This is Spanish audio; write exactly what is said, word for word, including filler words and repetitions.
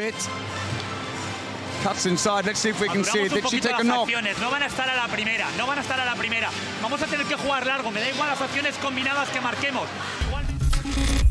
bit. Cuts inside. Let's see if we can see it. Did she take a knock? No van a estar a la primera, no van a estar a la primera. Vamos a tener que jugar largo. Me da igual las acciones combinadas que marquemos. Igual...